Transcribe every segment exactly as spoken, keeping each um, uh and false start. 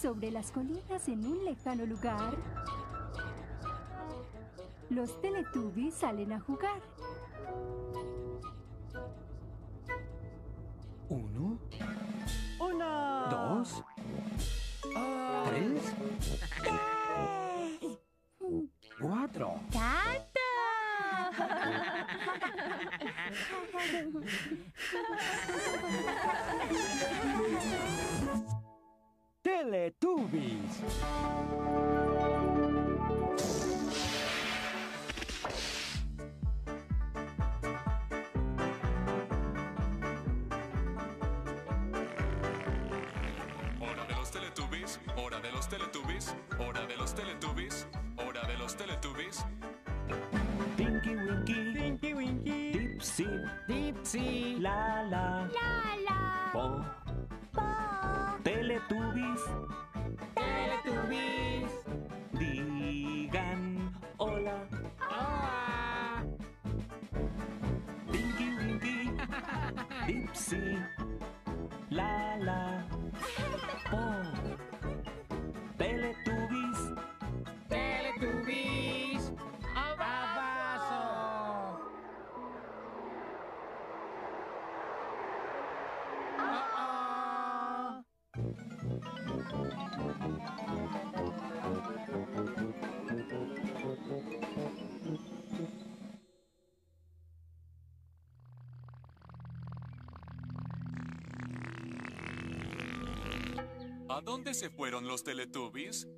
sobre las colinas en un lejano lugar. Los Teletubbies salen a jugar. Uno, ¡Uno! dos, tres, cuatro. ¡Canto! ¡Teletubbies! Hora de los Teletubbies, hora de los Teletubbies, hora de los Teletubbies, hora de los Teletubbies. Tinky Winky, Tinky Winky, Dipsy, Dipsy, Lala, ¡Lala! Po, ¡Po! Teletubbies, Teletubbies. digan hola. ¡Hola! Tinky Winky, Dipsy, Lala, Po, Teletubbies, Teletubbies. ¡Abajo! ¡Oh, oh! ¿A dónde se fueron los Teletubbies?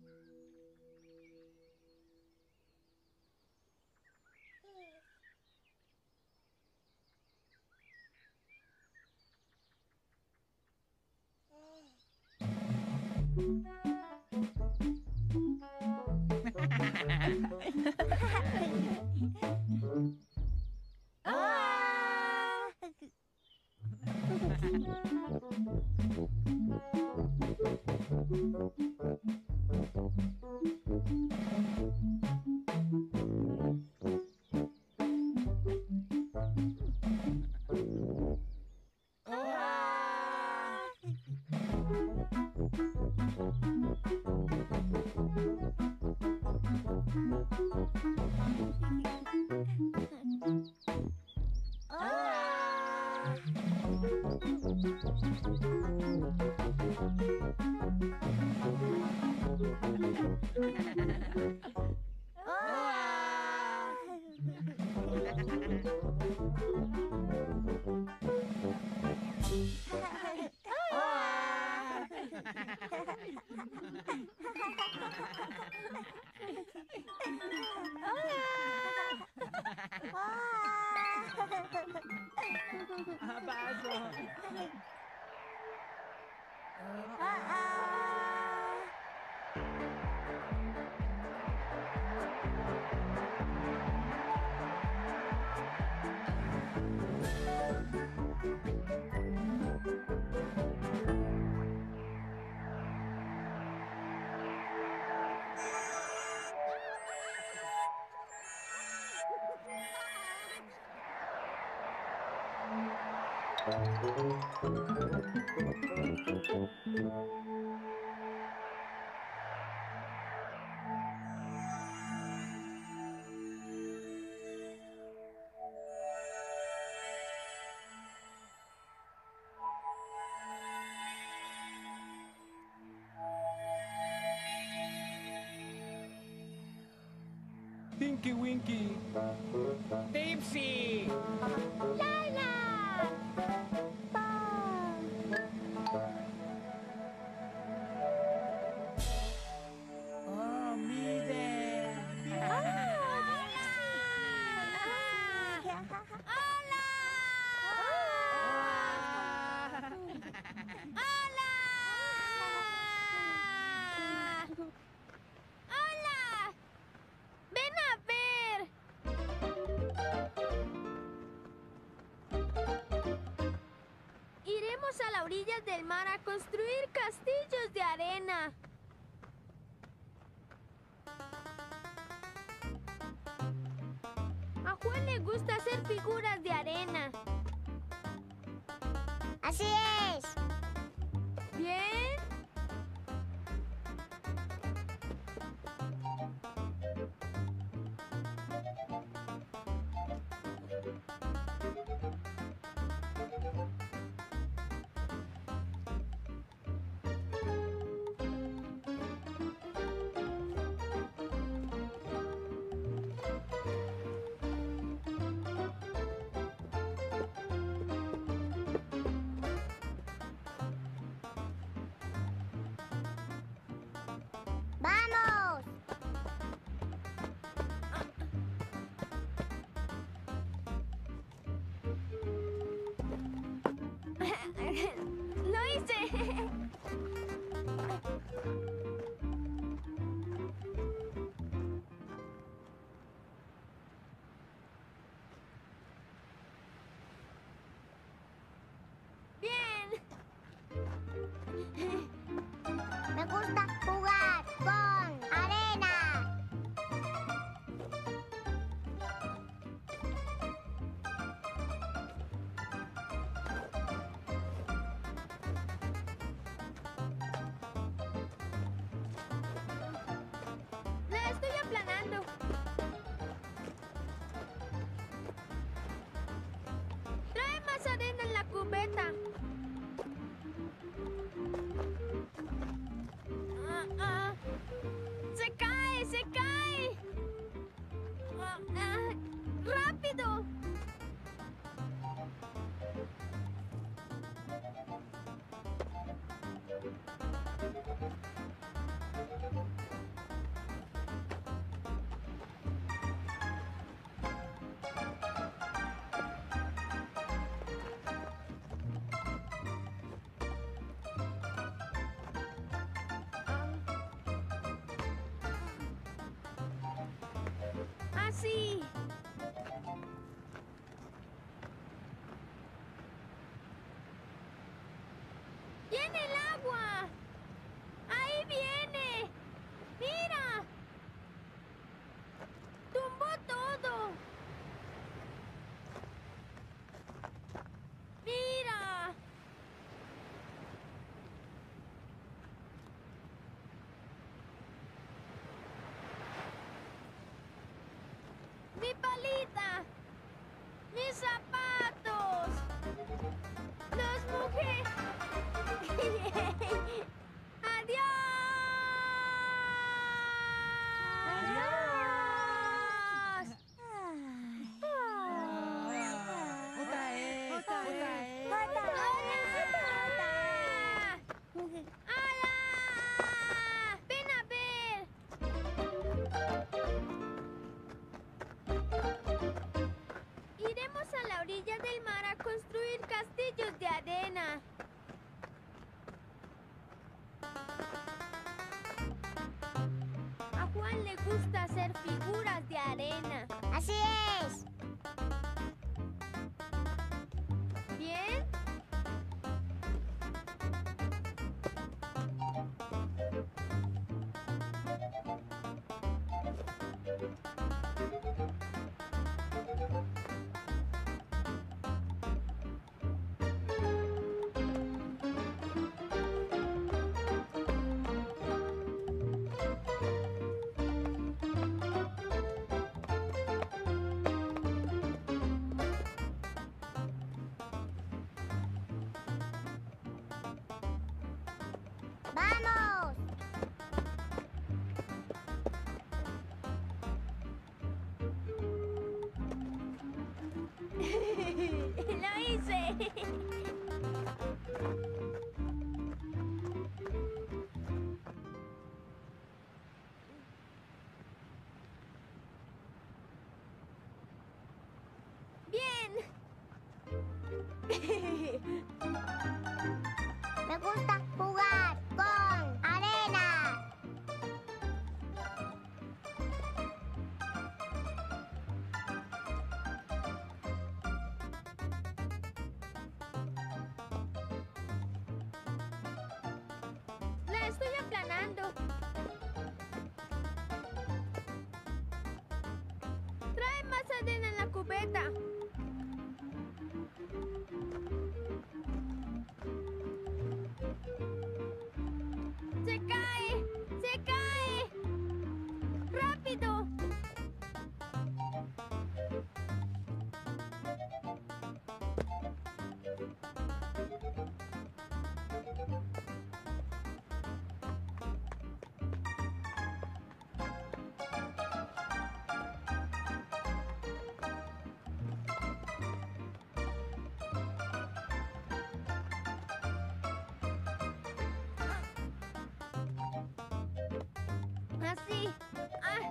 ¡Ah! ¡Hola! Tinky Winky, Dipsy. ¡Lala! ¡Po! ¡Oh, miren! ¡Hola! ¡Ven a ver! Iremos a las orillas del mar a construir castillos de arena. A Juan le gusta hacer figuras de arena. Así es. ¿Bien? en la cubeta. Ah, ah. ¡Se cae! ¡Se cae! Ah, ah. ¡Rápido! Así. ¡Viene el agua! ¡Ahí viene! ¡Mira! ¡Tumbó todo! ¡Mira! ¡Mi palita! ¡Mis zapatos! ¡Los mojé! ¡Adiós! ¡Adiós! Otra vez, otra vez. ¡Hola! ¡Ven a ver! Iremos a la orilla del mar a construir castillos de arena. A Juan le gusta hacer figuras de arena. Así es. ¿Bien? ¡Vamos! ¡Lo hice! ¡Bien! Me gusta jugar con arena. La estoy aplanando. Trae más arena en la cubeta. ¡Se cae! ¡Se cae! ¡Rápido! Así. Ah.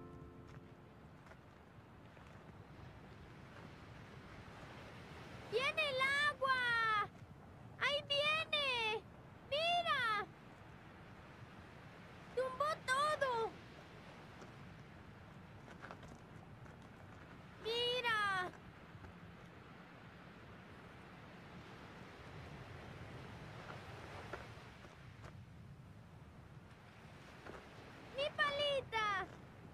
¡Viene el agua! ¡Ahí viene! ¡Mira! ¡Tumbó todo! ¡Mira! ¡Mi palita!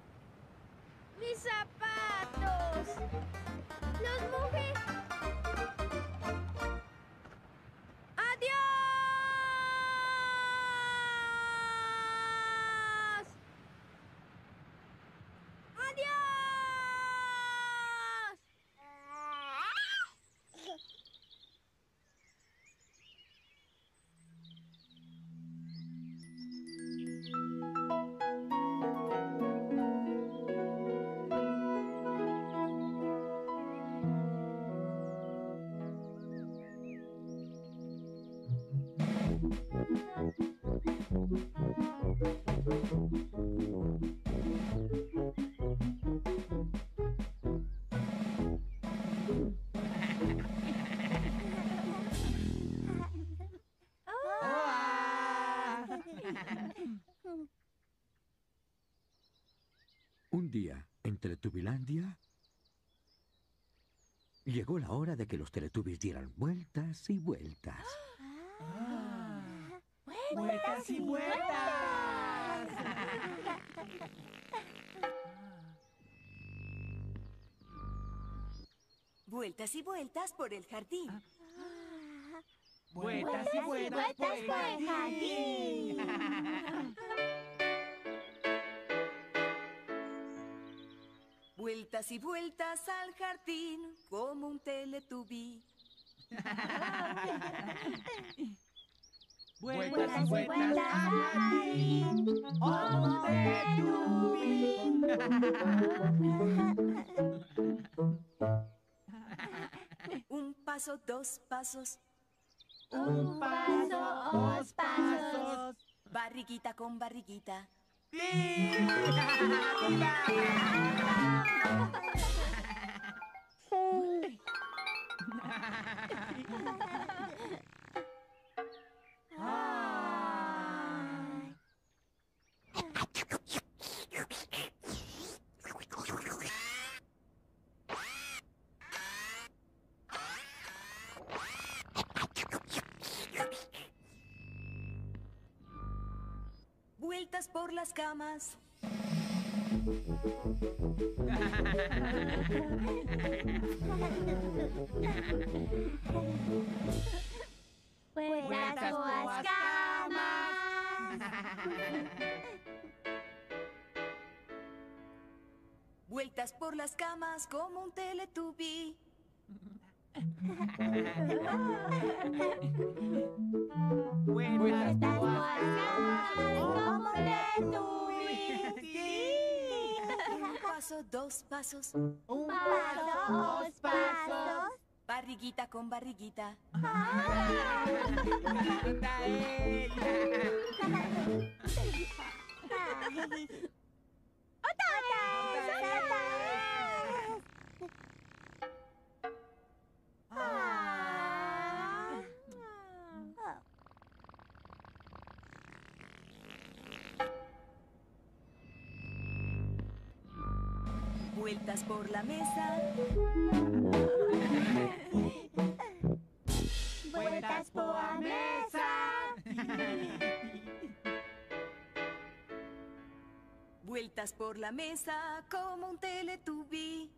Un día, en Teletubilandia, llegó la hora de que los Teletubbies dieran vueltas y vueltas. ¡Vueltas y vueltas! Vueltas y vueltas por el jardín. ¡Vueltas y vueltas por el jardín! Vueltas y vueltas al jardín como un teletubby. ¡Vueltas y vueltas al jardín como un teletubby! Un paso, dos pasos. Un paso, dos pasos. Barriguita con barriguita. Vueltas por las camas. Vueltas por las camas. Vueltas por las camas como un teletubby. ¡Vueltas Vueltas por por las las camas como teletubbies. Un paso, dos pasos. Un Paso, dos pasos. Barriguita con barriguita. ¡Está ella! Vueltas por la mesa. Vueltas por la mesa. Vueltas por la mesa como un teletubby.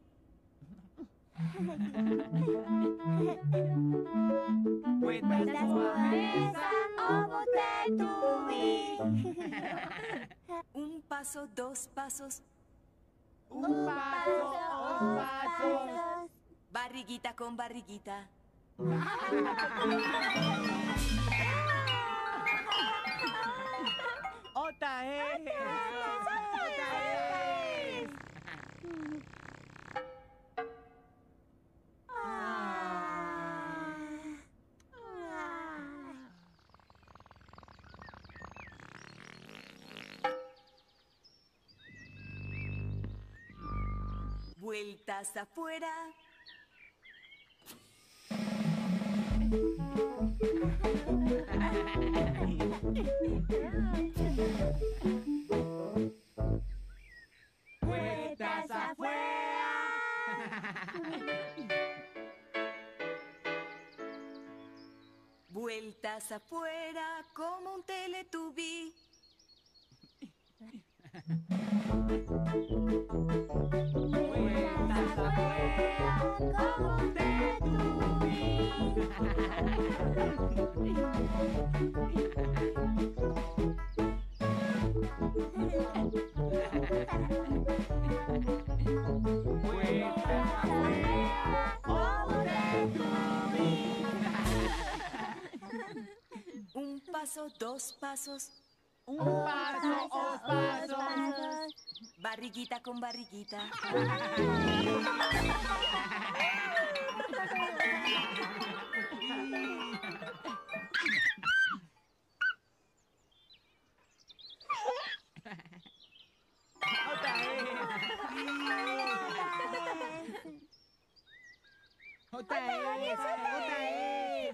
¡Vueltas por la mesa! Como teletubby. Un paso, dos pasos. Un paso, dos pasos. Barriguita con barriguita. ¡Otra vez! ¡Otra vez! Vueltas afuera. ¡Vueltas afuera! Vueltas afuera como un teletubby. ¡Vueltas afuera! Como teletubby. ¡Vueltas afuera! Como teletubby. Un paso, dos pasos. Un paso, dos pasos. Barriguita con barriguita. ¡Otra vez! ¡Otra vez!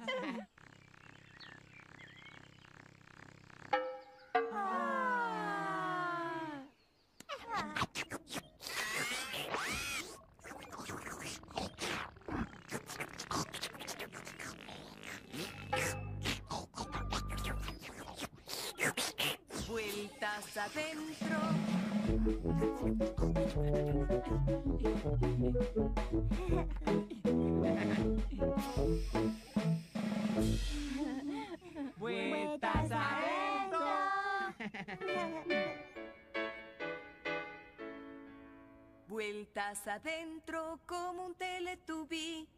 Vueltas adentro. ¡Vueltas adentro! Vueltas adentro como un teletubby.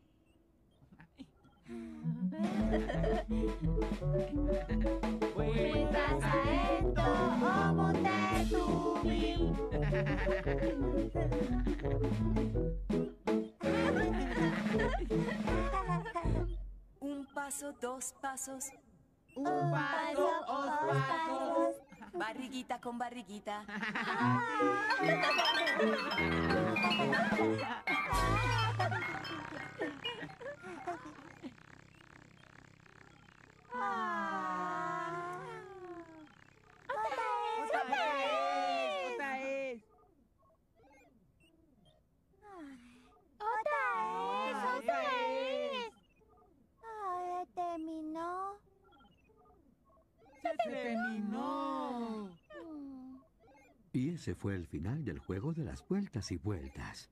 Vueltas adentro, como Teletubby. Un paso, dos pasos. Un paso, dos pasos. Barriguita con barriguita. ¡Otra vez! ¡Otra vez! Otra vez, Otra otra vez. vez. Ay, terminó. ¡Se terminó! Mm. Y ese fue el final del juego de las vueltas y vueltas.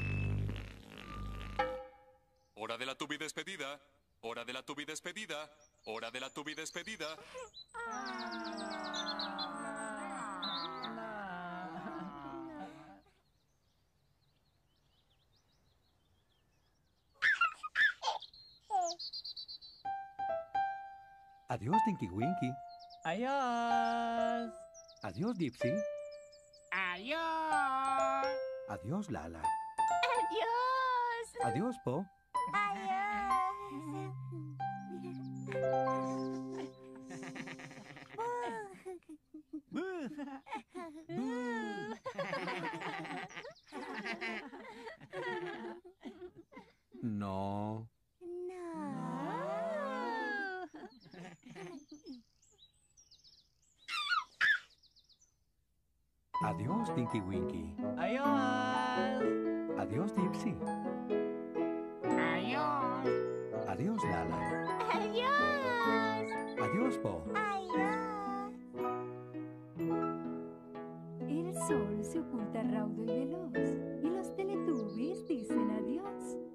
Hora de la tubi despedida. Hora de la tubi despedida. Hora de la tubi despedida. Adiós, Tinky Winky. Adiós. Adiós, Dipsy. Adiós. Adiós, Lala. Adiós. Adiós, Po. Adiós. No. Adiós, Tinky Winky. Adiós. Adiós, Dipsy. Adiós. Adiós, Lala. Adiós. Adiós, Po. Adiós. El sol se oculta raudo y veloz y los Teletubbies dicen adiós.